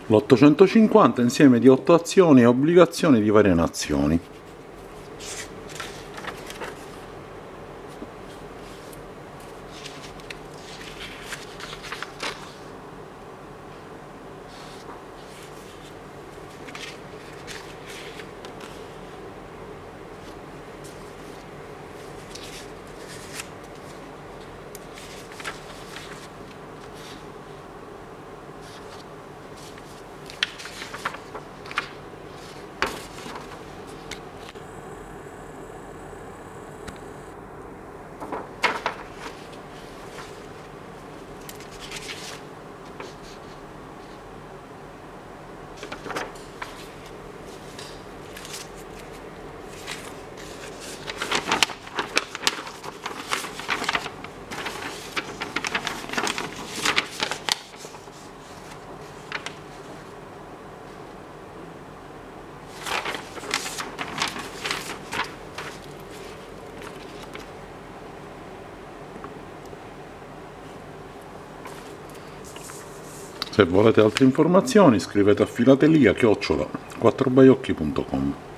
L'850 insieme di 8 azioni e obbligazioni di varie nazioni. Se volete altre informazioni scrivete a filatelia@4baiocchi.com.